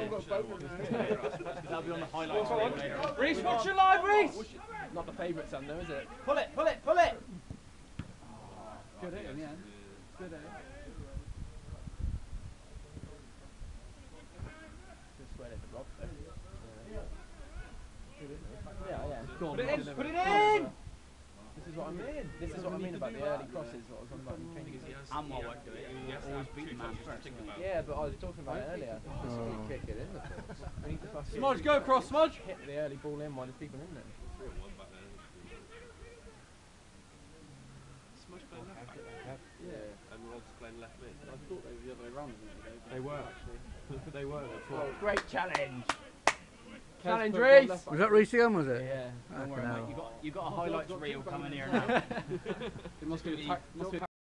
That'll be on the highlights later. Reese, watch your live, Reese! Not the favourite son though, is it? Pull it, pull it, pull it! Good aim, yeah. Good aim. Just swear it to Rob though. Yeah. Go on, Put it in, deliver. put it in! This is what I mean. This is what I mean about the early crosses. What I was on about in training. Amwell won't do it. He'll always beat the man first. Yeah, but I was talking about it earlier. Kick it in the first. We need to fucking Smudge, go across, Smudge! hit the early ball in while there's people in there. Yeah. And Rob's playing left mid. I thought they were the other way around. They were actually. They were. Oh, great challenge! Challenge, Reese! Was that Reese again, was it? Yeah. Don't worry, Fucking mate. hell. You got a highlights reel coming here now. It must be